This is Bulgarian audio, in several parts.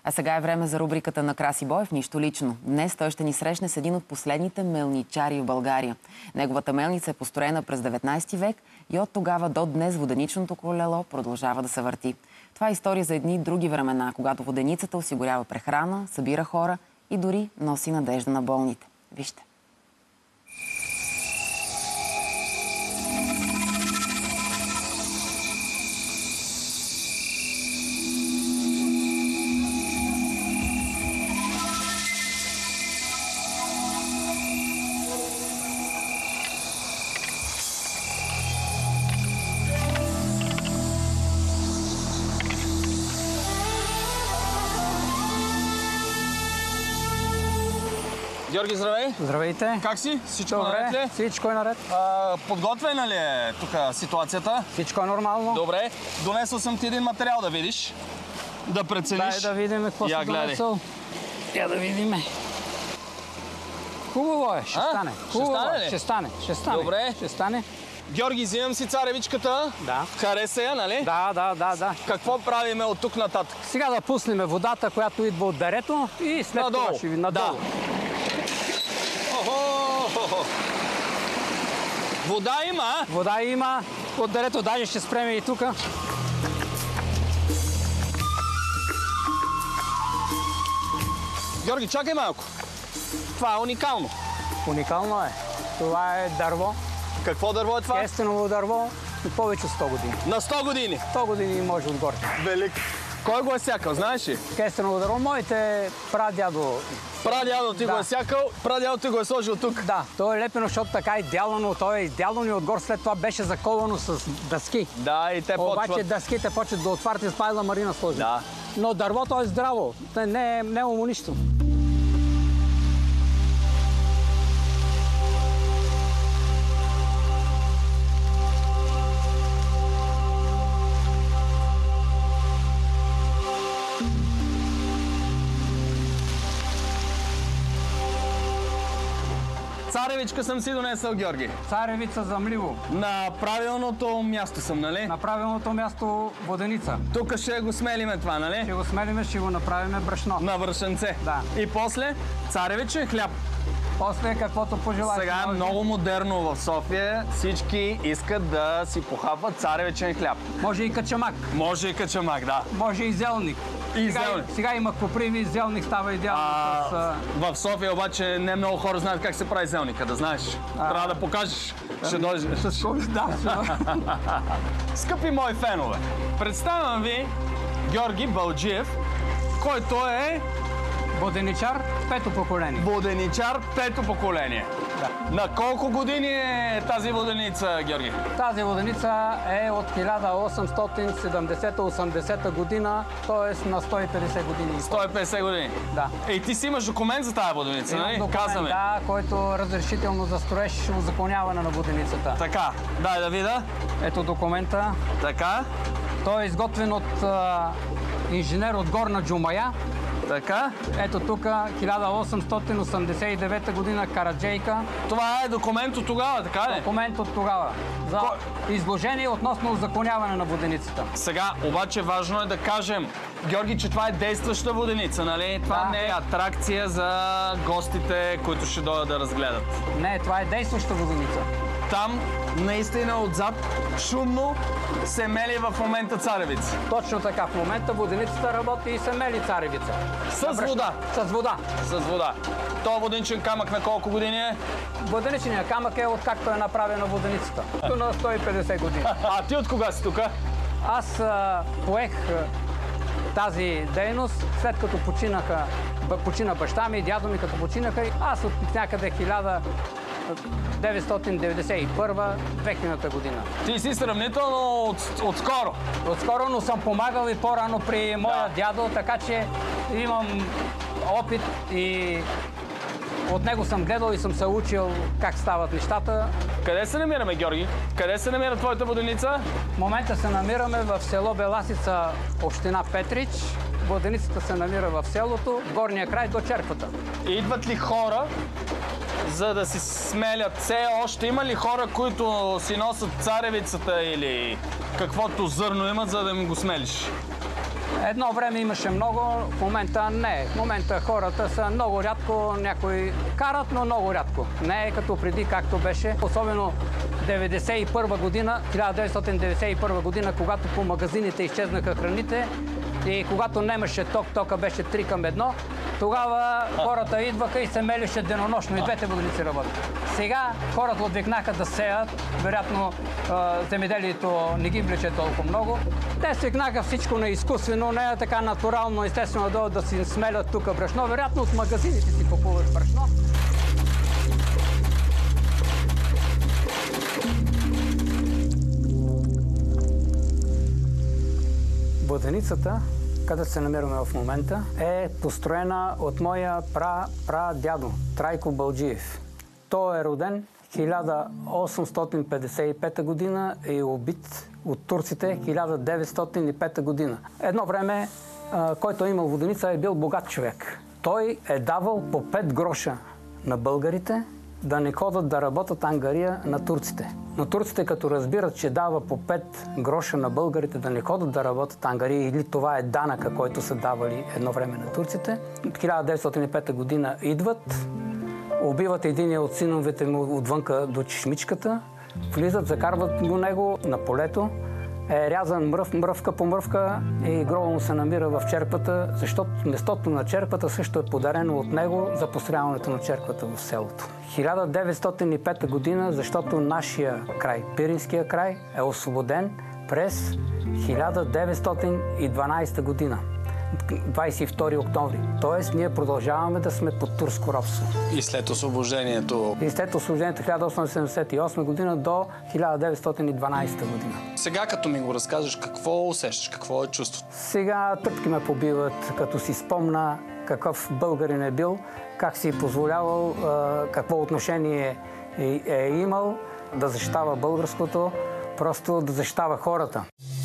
А сега е време за рубриката на Краси Боев «Нищо лично». Днес той ще ни срещне с един от последните мелничари в България. Неговата мелница е построена през 19 век и от тогава до днес воденичното колело продължава да се върти. Това е история за едни други времена, когато воденицата осигурява прехрана, събира хора и дори носи надежда на болните. Вижте. Георги, здравей! Здравейте! Как си? Всичко наред ли? Всичко е наред. Подготвена ли е тук ситуацията? Всичко е нормално. Добре. Донесъл съм ти един материал да видиш, да прецениш. Дай да видим какво си донесъл. Я да видим. Хубаво е, ще стане. Ще стане ли? Ще стане. Добре. Ще стане. Георги, взимам си царевичката. Да. Хареса я, нали? Да. Какво правиме от тук нататък? Сега да пуснем водата, която идва от дерето и след това ще ви надолу. Да. Вода има? Вода има. От дерето даже ще спреме и тук. Георги, чакай малко. Това е уникално. Уникално е. Това е дърво. Какво дърво е това? Кестеново дърво и повече от 100 години. На 100 години? 100 години може отгоре. Велик. Кой го е сякал, знаеш ли? Кестеново дърво, моите прадядо. Прадядо ти го е сякал, прадядо ти го е сложил тук. Да, то е лепено, защото така е идеално. То е идеално и отгоре след това беше заковано с дъски. Да, и те почват. Обаче дъските почват да отварят и спайла Марина сложи. Да. Но дървото е здраво. Не е му нищо. Царевичка съм си донесъл, Георги. Царевица за мливо. На правилното място съм, нали? На правилното място воденица. Тук ще го смелиме това, нали? Ще го смелиме, ще го направиме брашно. На брашенце. Да. И после царевичен хляб. После каквото пожелаеш. Сега е много модерно в София. Всички искат да си похапват царевичен хляб. Може и качамак. Може и качамак, да. Може и зелник. И зелник. Сега има коприви, зелник става идеално. В София обаче не много хора знаят как се прави зелника, да знаеш. Трябва да покажеш. Ще дойдеш. С кой? Да. Скъпи мои фенове, представям ви Георги Балджиев, който е воденичар, пето поколение. воденичар, пето поколение. Да. На колко години е тази воденица, Георги? Тази воденица е от 1870-80 година, т.е. на 150 години. 150 години? Да. И ти си имаш документ за тази воденица, Имам нали? документ, Казваме. да, който разрешително за строеж, узаконяване на воденицата. Така, дай да видя. Ето документа. Така, Той е изготвен от инженер от Горна Джумая. така. Ето тук 1889 година Караджейка. Това е документ от тогава, така ли? Документ от тогава за изложение относно узаконяване на воденицата. Сега, обаче важно е да кажем, Георги, че това е действаща воденица, нали? Това Да. не е атракция за гостите, които ще дойдат да разгледат. Не, това е действаща воденица. Там, наистина отзад, шумно се мели в момента царевица. Точно така. В момента воденицата работи и се мели царевица. С вода. С вода. С вода. То воденичен камък на колко години е? Воденичният камък е откакто е направена воденицата. На 150 години. А ти от кога си тук? Аз поех тази дейност, след като почина баща ми и дядо ми, като починаха. Аз от някъде 1991-2000 година. Ти си сравнително отскоро. Отскоро, но съм помагал и по-рано при моя дядо, така че имам опит и от него съм гледал и съм се учил как стават нещата. Къде се намираме, Георги? Къде се намира твоята воденица? В момента се намираме в село Беласица, община Петрич. Воденицата се намира в селото, в горния край до черквата. Идват ли хора, за да си смелят? Все още има ли хора, които си носят царевицата или каквото зърно имат, за да им го смелиш? Едно време имаше много, в момента не. В момента хората са много рядко, някои карат, но много рядко. Не е като преди, както беше. Особено 1991 година, когато по магазините изчезнаха храните и когато нямаше ток, тока беше 3:1, тогава хората идваха и се мелеше денонощно и двете воденици работят. Сега хората отвикнаха да сеят, вероятно земеделието не ги влече толкова много. Те свикнаха всичко на изкуствено, не е така натурално, естествено да си смелят тук брашно. Вероятно от магазините си купуват брашно. Воденицата, където се намираме в момента, е построена от моя прадядо Трайко Балджиев. Той е роден 1855 година и е убит от турците 1905 година. Едно време, който е имал воденица, е бил богат човек. Той е давал по 5 гроша на българите да не ходят да работят ангария на турците. Но турците, като разбират, че дава по 5 гроша на българите да не ходят да работят ангария, или това е данъка, който са давали едно време на турците, 1905 година идват, убиват единия от синовете му отвънка до чешмичката, влизат, закарват го него на полето, е рязан мръвка по мръвка и гроба му се намира в черквата, защото местото на черквата също е подарено от него за построяването на черквата в селото. 1905 година, защото нашия край, Пиринския край, е освободен през 1912 година. 22 октомври. Тоест, ние продължаваме да сме под турско робство. И след освобождението? И след освобождението 1878 година до 1912 година. Сега, като ми го разказваш, какво усещаш? Какво е чувството? Сега тъпки ме побиват, като си спомна какъв българин е бил, как си позволявал, какво отношение е имал да защитава българското, просто да защитава хората.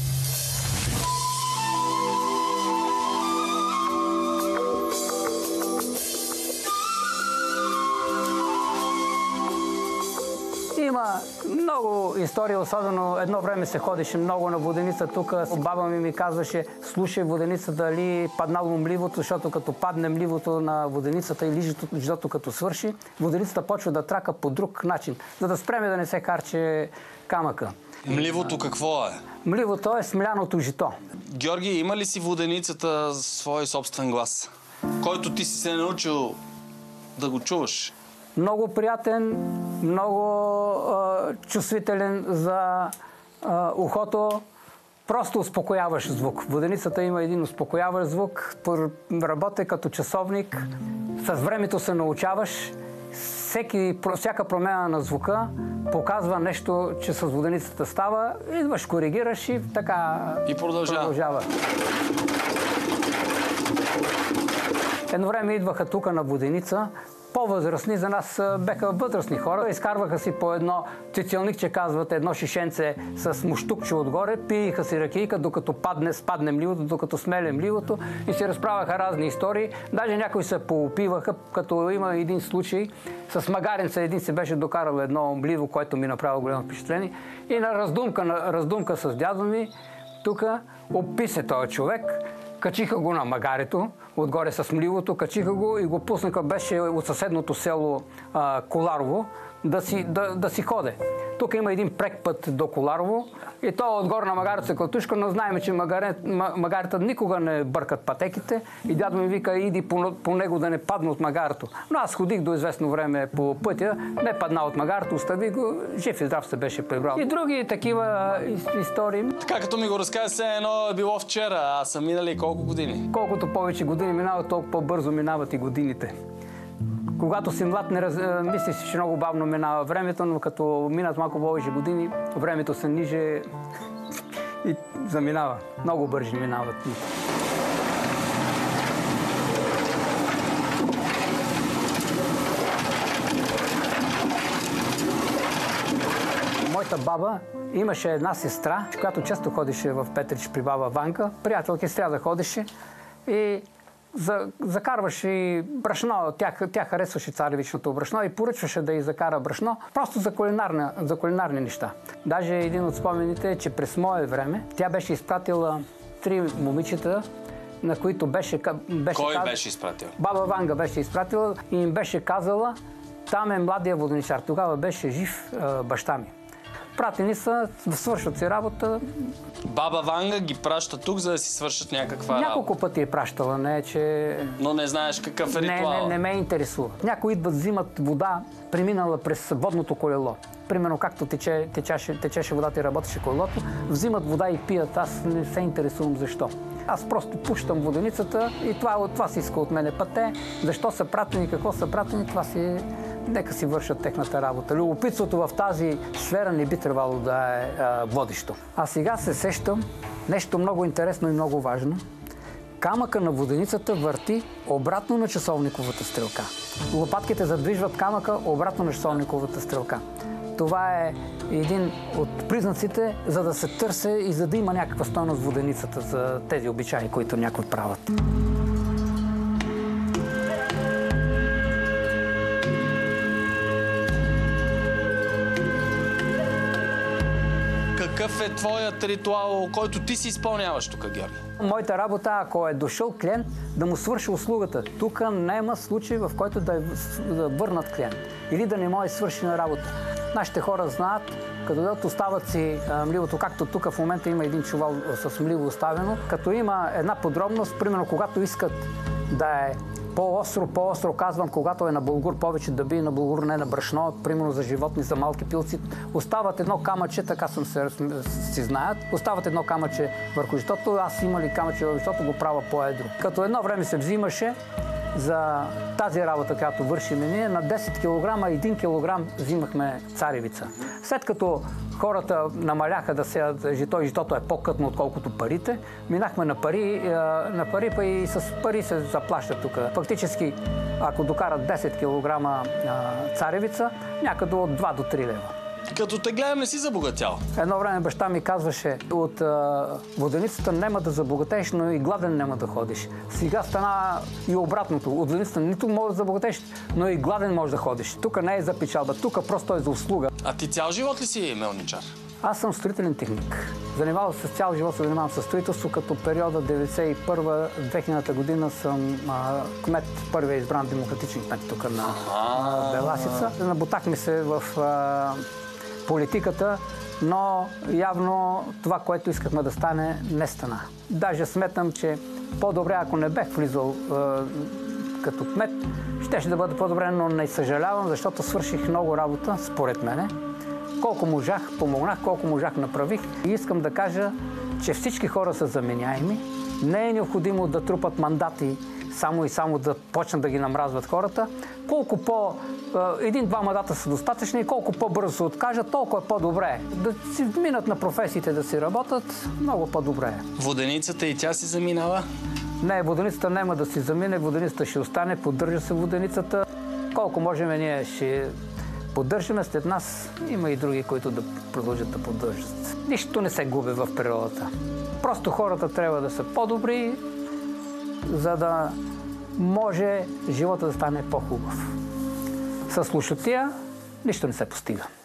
Има много истории, особено едно време се ходеше много на воденица. Тук баба ми казваше, слушай воденица дали паднало мливото, защото като падне мливото на воденицата и житото като свърши, воденицата почва да трака по друг начин, за да спреме да не се харче камъка. Мливото какво е? Мливото е смляното жито. Георги, има ли си воденицата свой собствен глас, който ти си се научил да го чуваш? Много приятен, много чувствителен за ухото, просто успокояващ звук. Воденицата има един успокояващ звук, работи като часовник, с времето се научаваш, всяка промяна на звука показва нещо, че с воденицата става, идваш, коригираш и така и продължава. Едно време идваха тук на воденица, по-възрастни, за нас беха възрастни хора. Изкарваха си по едно цицелникче, казват, едно шишенце с муштукче отгоре, пиеха си ракийка, докато спадне мливото, докато смеле мливото и си разправяха разни истории. Даже някои се поопиваха, като има един случай с магаренца, един се беше докарал едно мливо, което ми направило голямо впечатление. И на раздумка с дядо ми, тук описе този човек. Качиха го на магарето, отгоре с мливото, качиха го и го пуснаха, беше от съседното село Коларово, да си ходе. Тук има един прек път до Коларово и то отгоре на магарето се кълтушка, но знаем, че магарета никога не бъркат пътеките и дядо ми вика, иди по него да не падне от магарето. Но аз ходих до известно време по пътя, не падна от магарето, остави го, жив и здрав се беше прибрал. И други такива истории. Така като ми го разказа, все едно е било вчера, а са минали колко години? Колкото повече години минават, толкова по-бързо минават и годините. Когато си млад, мислиш, че много бавно минава времето, но като минат малко повече години, времето се ниже и заминава. Много бързо минават. Моята баба имаше една сестра, която често ходеше в Петрич при баба Ванка. Приятелки сряда ходеше и закарваше и брашно. Тя харесваше царевичното брашно и поръчваше да й закара брашно, просто за кулинарни неща. Даже един от спомените е, че през мое време тя беше изпратила 3 момичета на които беше Кой беше изпратил? Баба Ванга беше изпратила и им беше казала, там е младия воденичар. Тогава беше жив баща ми. Пратени са да свършат си работа. Баба Ванга ги праща тук, за да си свършат някаква работа. Няколко пъти е пращала, не че... Но не знаеш какъв е ритуал. Не ме интересува. Някои идват, взимат вода, преминала през водното колело. Примерно както течеше водата и работеше колелото, взимат вода и пият. Аз не се интересувам защо. Аз просто пущам воденицата и това си иска от мене. Пъте, защо са пратени, какво са пратени, това си... Нека си вършат техната работа. Любопитството в тази сфера не би трябвало да е водещо. А сега се сещам нещо много интересно и много важно. Камъка на воденицата върти обратно на часовниковата стрелка. Лопатките задвижват камъка обратно на часовниковата стрелка. Това е един от признаците, за да се търсе и за да има някаква стойност воденицата за тези обичаи, които някои правят. Какъв е твоят ритуал, който ти си изпълняваш тук, Георги? Моята работа, ако е дошъл клиент, да му свърши услугата. Тук няма случай, в който да върнат клиент или да не може да свърши на работа. Нашите хора знаят, като дадат остават си мливото, както тук в момента има един чувал с мливо оставено, като има една подробност, примерно когато искат да е по-остро казвам, когато е на булгур повече да бие на булгур, не на брашно, примерно за животни, за малки пилци. Остават едно камъче, така си знаят, остават едно камъче върху житото, аз има ли камъче върху житото, го правя по-едро. Като едно време се взимаше за тази работа, която вършим ние, на 10 кг, 1 кг взимахме царевица. След като хората намаляха да сеят жито и житото е по-кътно, отколкото парите, минахме на пари, па и с пари се заплащат тук. Фактически, ако докарат 10 кг царевица, някъде от 2 до 3 лева. Като те гледам, не си забогатял. Едно време баща ми казваше, от воденицата няма да забогатееш, но и гладен няма да ходиш. Сега стана и обратното. От воденицата нито може да забогатееш, но и гладен може да ходиш. Тук не е за печалба, тук просто е за услуга. А ти цял живот ли си мелничар? Аз съм строителен техник. Занимавам се с цял живот, се занимавам с строителство, като периода 1991-2000 година съм кмет, първия избран демократичен кмет тук на Беласица. Набутахме се в политиката, но явно това, което искахме да стане, не стана. Даже сметам, че по-добре, ако не бех влизал като кмет, щеше да бъде по-добре, но не съжалявам, защото свърших много работа, според мене. Колко можах, помогнах, колко можах, направих. И искам да кажа, че всички хора са заменяеми. Не е необходимо да трупат мандати само и само да почнат да ги намразват хората. Колко един-два мандата са достатъчни и колко по-бързо се откажат, толкова е по-добре. Да си минат на професиите, да си работят, много по-добре е. Воденицата и тя си заминава? Не, воденицата няма да си замине, воденицата ще остане, поддържа се воденицата. Колко можем, ние ще поддържаме. След нас има и други, които да продължат да поддържат. Нищо не се губи в природата. Просто хората трябва да са по-добри, за да може живота да стане по-хубав. С лошотия нищо не се постига.